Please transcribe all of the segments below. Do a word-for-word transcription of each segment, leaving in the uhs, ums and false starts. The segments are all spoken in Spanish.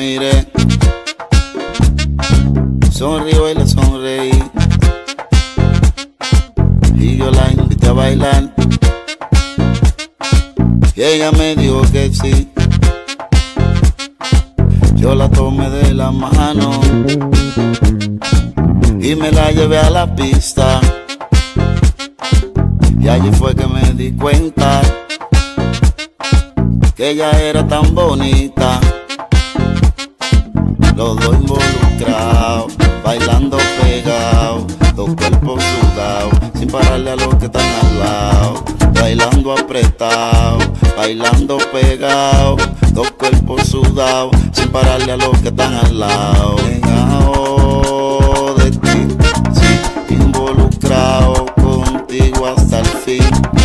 miré, sonrió y le sonreí, y yo la invité a bailar, y ella me dijo que sí. Yo la tomé de la mano y me la llevé a la pista, y allí fue que me di cuenta que ella era tan bonita. Los dos involucrados, bailando pegados, dos cuerpos sudados, sin pararle a los que están al lado. Bailando apretado, bailando pegado, dos cuerpos sudados, sin pararle a los que están al lado. Pegado de ti, sí, involucrado contigo hasta el fin,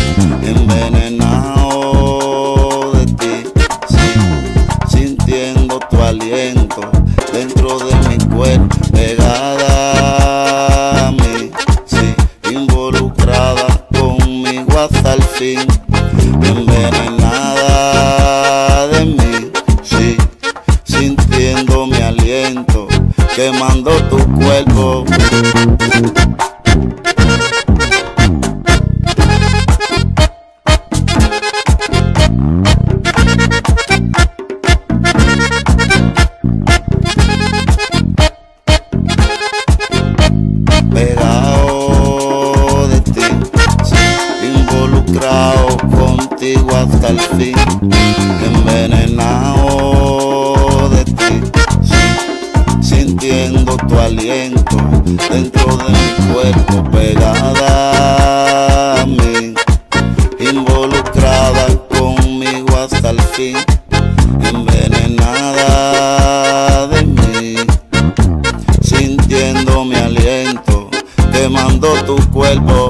envenenado de ti, sí, sintiendo tu aliento dentro de mi cuerpo, pegada a mí, sí, involucrada conmigo hasta el fin, envenenada de mí, sí, sintiendo mi aliento, quemando tu cuerpo. Pegado de ti, sí, involucrado contigo hasta el fin, envenenado de ti, sí, sintiendo tu aliento dentro de mi cuerpo, pegada a mí, involucrada conmigo hasta el fin, envenenada de mí, sintiendo mi aliento, quemando tu cuerpo.